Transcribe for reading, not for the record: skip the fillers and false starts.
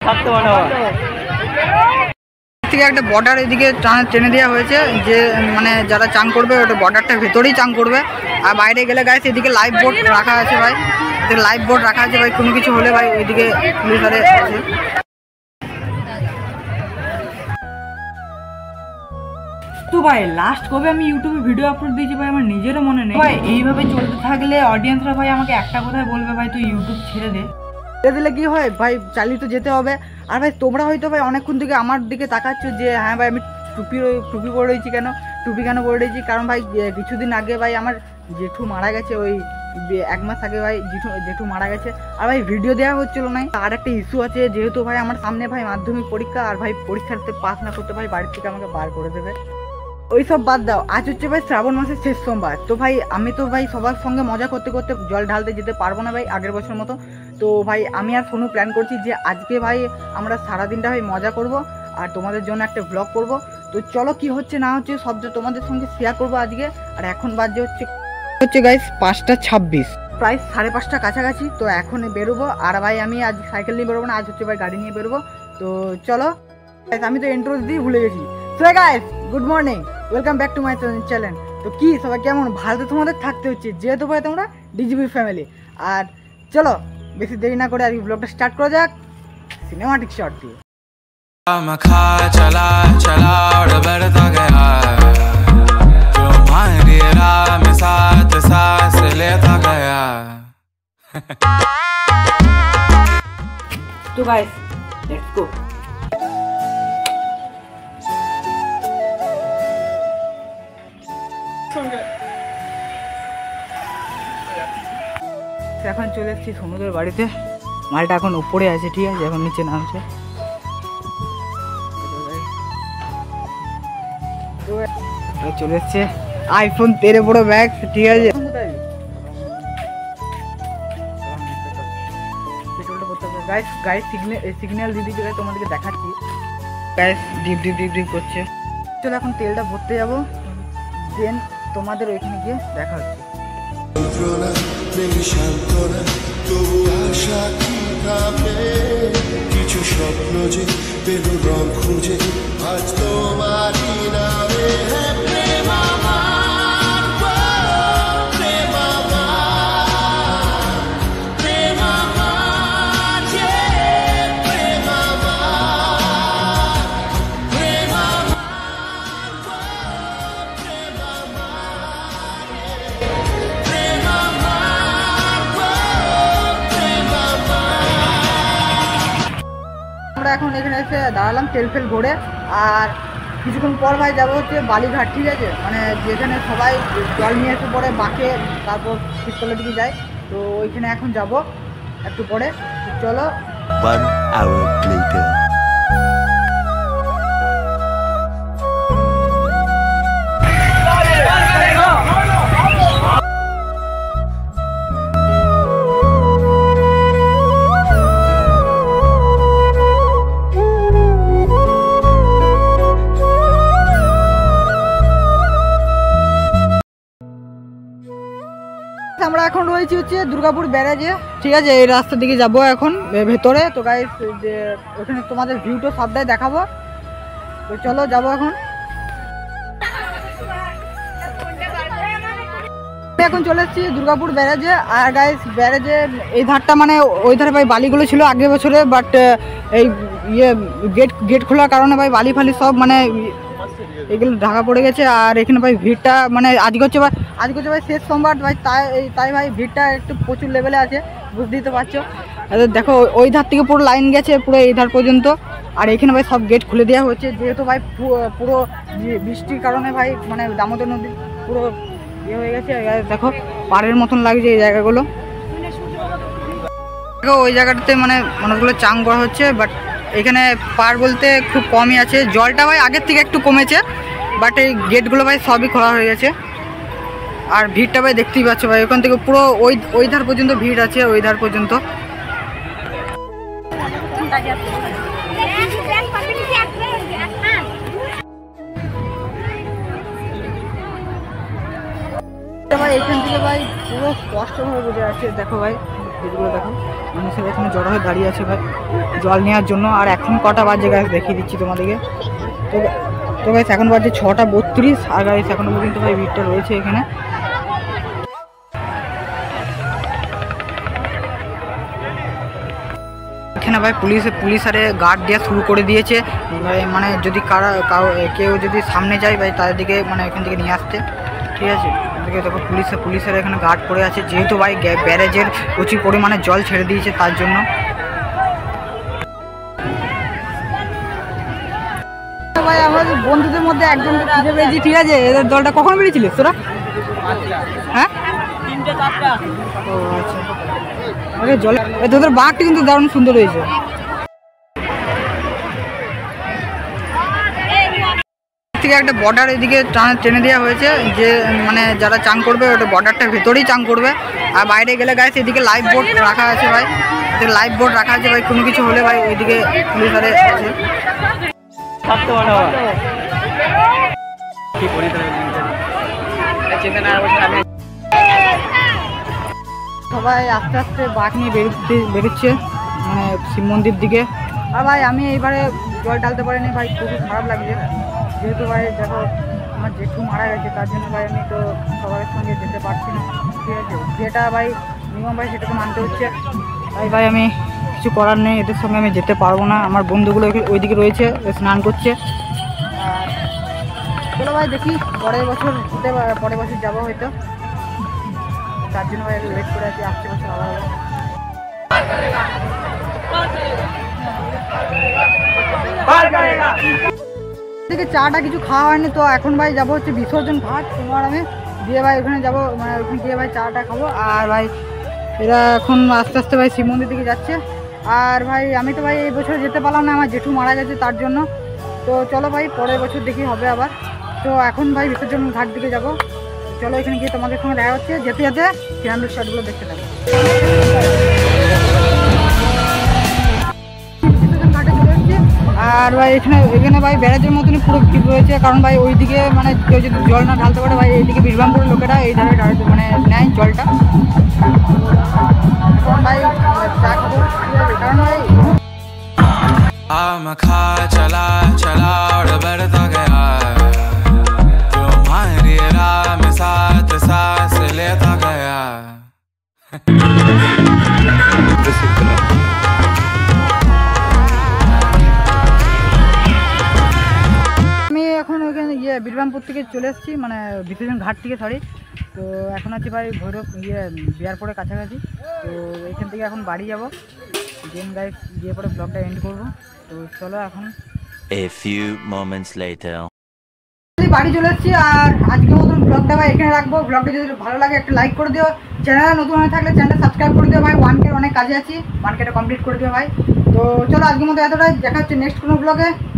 থেকে একটা বর্ডার এদিকে টেনে দেওয়া হয়েছে, যে মানে যারা চান করবে ওটা বর্ডারটার ভেতরেই চান করবে। আর বাইরে গেলে গাইস এদিকে লাইভ বোট রাখা আছে ভাই, এদিকে লাইভ বোট রাখা আছে ভাই, কোনো কিছু হলে ভাই ওইদিকে পুলিশ আছে। তো ভাই লাস্ট কবে আমি ইউটিউবে ভিডিও আপলোড দিয়েছি ভাই আমার নিজেরও মনে নেই ভাই। এইভাবে চলতে থাকলে অডিয়েন্সরা ভাই আমাকে একটা কথাই বলবে, ভাই তুই ইউটিউব ছেড়ে দে। ছেড়ে দিলে কি হয় ভাই, চালিয়ে তো যেতে হবে। আর ভাই তোমরা হয়তো ভাই অনেকক্ষণ থেকে আমার দিকে তাকাচ্ছ যে হ্যাঁ ভাই আমি টুপি পরে রয়েছি কেন, টুপি কেন পরে রয়েছি, কারণ ভাই কিছুদিন আগে ভাই আমার জেঠু মারা গেছে, ওই 1 মাস আগে ভাই জেঠু মারা গেছে। আর ভাই ভিডিও দেওয়া হচ্ছিল না। আর একটা ইস্যু আছে, যেহেতু ভাই আমার সামনে ভাই মাধ্যমিক পরীক্ষা, আর ভাই পরীক্ষাতে পাস না করতে ভাই বাড়ির থেকে আমাকে বার করে দেবে। ওইসব বাদ দাও, আজ হচ্ছে ভাই শ্রাবণ মাসের শেষ সোমবার। তো ভাই আমি তো ভাই সবার সঙ্গে মজা করতে করতে জল ঢালতে যেতে পারবো না ভাই আগের বছর মতো। তো ভাই আমি আর সোনু প্ল্যান করছি যে আজকে ভাই আমরা সারাদিনটা ভাই মজা করব আর তোমাদের জন্য একটা ব্লগ করব। তো চলো কি হচ্ছে না হচ্ছে সব তোমাদের সঙ্গে শেয়ার করবো আজকে। আর এখন বাজে হচ্ছে গাইস 5:26, প্রায় 5:30 কাছাকাছি। তো এখন বেরোবো। আর ভাই আমি আজ সাইকেল নিয়ে বেরোবো না, আজ হচ্ছে ভাই গাড়ি নিয়ে বেরোবো। তো চলো আমি তো ইন্ট্রো দিয়ে ভুলে গেছি। So guys good morning, welcome back to my channel. তো কি সবাই কেমন, ভালো তো তোমাদের থাকতে হচ্ছে, যেহেতু ভাই তোমরা ডিজিবি ফ্যামিলি। আর চলো বেশি দেরি না করে আর ব্লগটা স্টার্ট করা যাক সিনেমাটিক শট দিয়ে। তো গাইস লেটস গো। এখন চলে এসেছি সমুদ্রের বাড়িতে। মালটা এখন উপরে আছে, ঠিক আছে, এখন নিচে নামছে। চলে এসছে আইফোন 13 Pro Max, ঠিক আছে। গাইস সিগন্যাল দিয়ে দিচ্ছে, তোমাদেরকে দেখাচ্ছি। গাইস ডিপ ডিপ ডিপ ডিপ করছে। চলো এখন তেলটা ভরতে যাবো, দেন তোমাদের ওইখানে গিয়ে দেখা হচ্ছে। কিছু স্বপ্ন যে পেল রং খুঁজে আজ তোমারই নামে। এখন এখানে এসে দাঁড়ালাম তেল ফেল ভরে। আর কিছুক্ষণ পর ভাই যাবো হচ্ছে বালিঘাট, ঠিক আছে, মানে যেখানে সবাই জল নিয়ে এসে পরে বাঁকে, তারপর শীততলার দিকে যায়। তো ওইখানে এখন যাব একটু পরে। চলো 1 hour later. আমরা এখন রয়েছি হচ্ছে দুর্গাপুর ব্যারাজে, ঠিক আছে। এই রাস্তার দিকে যাব এখন ভেতরে। তো গাইস যে ওখানে তোমাদের ভিউটা সবটাই দেখাবো। তো চলো যাবো এখন। এখন চলে এসেছি দুর্গাপুর ব্যারাজে। আর গাইস ব্যারাজে এই ধারটা মানে ওই ধারে ভাই বালিগুলো ছিল আগের বছরে, বাট এই গেট খোলার কারণে ভাই বালি ফালি সব মানে এগুলো ঢাকা পড়ে গেছে। আর এখানে ভাই ভিড়টা মানে আজকে হচ্ছে ভাই শেষ সোমবার ভাই, তাই ভাই ভিড়টা একটু প্রচুর লেভেলে আছে, বুঝতেই তো পারছো। দেখো ওই ধার থেকে পুরো লাইন গেছে পুরো এই ধার পর্যন্ত। আর এখানে ভাই সব গেট খুলে দেওয়া হচ্ছে, যেহেতু ভাই পুরো বৃষ্টির কারণে ভাই মানে দামোদর নদী পুরো ইয়ে হয়ে গেছে। দেখো পাড়ের মতন লাগছে এই জায়গাগুলো। দেখো ওই জায়গাটাতে মানে অনেকগুলো চাং করা হচ্ছে, বাট এখানে পার বলতে খুব কমই আছে। জলটা ভাই আগের থেকে একটু কমেছে, বাট এই গেটগুলো ভাই সবই খোলা হয়ে গেছে। আর ভিড়টা ভাই দেখতেই পাচ্ছ ভাই, ওখান থেকে পুরো ওই ধার পর্যন্ত ভিড় আছে, ওই ধার পর্যন্ত। ভাই এখান থেকে ভাই পুরো স্পষ্টভাবে বোঝা যাচ্ছে। দেখো ভাই ভিড়গুলো দেখো। মানুষের এখানে জড়ো হয়ে দাঁড়িয়ে আছে ভাই জল নেওয়ার জন্য। আর এখন কটা বাজে গাইস দেখিয়ে দিচ্ছি তোমাদেরকে। তো গাইস এখন বাজে 6:32 আর গাইস এখনো পর্যন্ত ভাই ভিড়টা রয়েছে এখানে। এখানে ভাই পুলিশ আরে গার্ড দেওয়া শুরু করে দিয়েছে, মানে যদি কেউ যদি সামনে যায় ভাই তাদেরকে মানে এখান থেকে নিয়ে আসতে, ঠিক আছে। এদিকে দেখো পুলিশের এখানে গার্ড পড়ে আছে, যেহেতু ভাই ব্যারেজের প্রচুর পরিমাণে জল ছেড়ে দিয়েছে তার জন্য। ভাই আমাদের বন্ধুদের মধ্যে একজনকে খুঁজে পেয়েছি, ঠিক আছে। এদের দলটা কখন বেরিয়েছিলিস তোরা? হ্যাঁ 3:04। ও আচ্ছা, ওকে জল তোদের বাঘটি কিন্তু দারুণ সুন্দর হয়েছে। থেকে একটা বর্ডার এদিকে টেনে দেওয়া হয়েছে, যে মানে যারা চান করবে ওটা বর্ডারটার ভেতরেই চান করবে। আর বাইরে গেলে গাইছে এদিকে লাইভ বোর্ড রাখা আছে ভাই, এদিকে লাইভ বোর্ড রাখা আছে ভাই, কোনো কিছু হলে ভাই ওইদিকে পুলিশ আরে আছে। সবাই আস্তে আস্তে বাঘ নিয়ে বেরোচ্ছে মানে শিব মন্দির দিকে। আর ভাই আমি এইবারে জল ঢালতে পারিনি ভাই, খুবই খারাপ লাগছে, যেহেতু ভাই দেখো আমার জেঠু মারা গেছে, তার জন্য ভাই আমি তো সবার সঙ্গে যেতে পারছি না, ঠিক আছে। যেটা ভাই নিয়ম ভাই সেটা তো মানতে হচ্ছে, তাই ভাই আমি কিছু করার নেই, এদের সঙ্গে আমি যেতে পারবো না। আমার বন্ধুগুলো ওইদিকে রয়েছে স্নান করছে। আর চলো ভাই দেখি পরের বছর যাবো হয়তো, তার জন্য ভাই ওয়েট করে আছি, আসছে বছর আবার হবে। থেকে চাটা কিছু খাওয়া হয়নি, তো এখন ভাই যাবো হচ্ছে বিসর্জন ঘাট, তোমার আমি দিয়ে ভাই ওখানে যাবো, মানে ওখানে গিয়ে ভাই চাটা খাবো। আর ভাই এরা এখন আস্তে আস্তে ভাই শিব মন্দির দিকে যাচ্ছে। আর ভাই আমি তো ভাই এই বছর যেতে পারলাম না, আমার জেঠু মারা গেছে তার জন্য। তো চলো ভাই পরের বছর দেখি হবে আবার। তো এখন ভাই বিসর্জন ঘাট দিকে যাবো, চলো এখানে গিয়ে তোমাদের সঙ্গে দেখা হচ্ছে। যেতে যেতে ফ্যামিলির শটগুলো দেখতে থাকো। আর ভাই এখানে ভাই ব্যারেজের মতনই পুরো ভিড় রয়েছে, কারণ ভাই ওইদিকে মানে কেউ যদি জল না ঢালতে পারে ভাই এইদিকে বীরবামপুরের লোকেরা এই ধারে মানে নেয় জলটা। এখন ভাই চা খাবো, কারণ ভাই चला चला और बढ़ता गया तुम्हारी राह में साथ सांस लेता गया। আমি এখন ওইখানে বীরবামপুর থেকে চলে এসেছি, মানে বিসর্জন ঘাট থেকে, সরি। তো এখন আছি ভাই ভৈরব বিয়ারপুরের কাছাকাছি। তো এইখান থেকে এখন বাড়ি যাবো, দেন গাইস গিয়ে পরে ব্লগটা এন্ড করবো। তো চলো এখন A few moments later. বাড়ি চলে এসেছি। আর আজকের মতন ব্লগটা ভাই এখানে রাখবো। ব্লগটা যদি ভালো লাগে একটা লাইক করে দিও, চ্যানেলে নতুন হয়ে থাকলে চ্যানেলটা সাবস্ক্রাইব করে দিও ভাই। 1K অনেক কাজে আছি, 1Kটা কমপ্লিট করে দিও ভাই। তো চলো আজকের মতো এতটাই, দেখা হচ্ছে নেক্সট কোনো ব্লগে।